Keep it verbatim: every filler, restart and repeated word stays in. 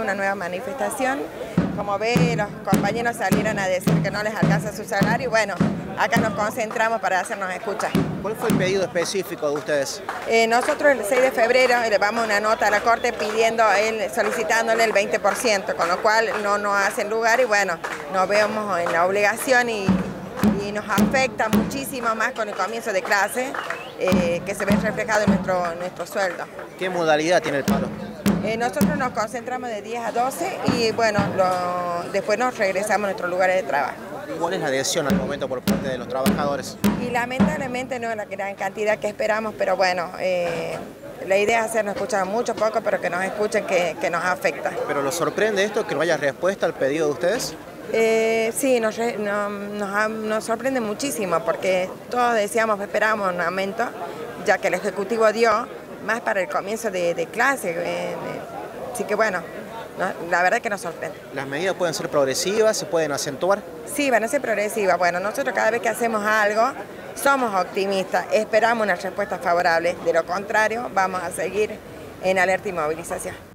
Una nueva manifestación, como ve, los compañeros salieron a decir que no les alcanza su salario y bueno, acá nos concentramos para hacernos escuchar. ¿Cuál fue el pedido específico de ustedes? Eh, nosotros el seis de febrero le vamos una nota a la Corte pidiendo, él, solicitándole el veinte por ciento, con lo cual no nos hacen lugar y bueno, nos vemos en la obligación y, y nos afecta muchísimo más con el comienzo de clase, eh, que se ve reflejado en nuestro, en nuestro sueldo. ¿Qué modalidad tiene el paro? Eh, nosotros nos concentramos de diez a doce y bueno, lo, después nos regresamos a nuestros lugares de trabajo. ¿Cuál es la adhesión al momento por parte de los trabajadores? Y lamentablemente no es la gran cantidad que esperamos, pero bueno, eh, la idea es hacernos escuchar mucho, poco, pero que nos escuchen, que, que nos afecta. ¿Pero los sorprende esto, que no haya respuesta al pedido de ustedes? Eh, sí, nos, no, nos, nos sorprende muchísimo porque todos decíamos, esperábamos un aumento, ya que el Ejecutivo dio más para el comienzo de, de clase, eh, así que bueno, no, la verdad es que nos sorprende. ¿Las medidas pueden ser progresivas, se pueden acentuar? Sí, van a ser progresivas. Bueno, nosotros cada vez que hacemos algo somos optimistas, esperamos una respuesta favorable, de lo contrario vamos a seguir en alerta y movilización.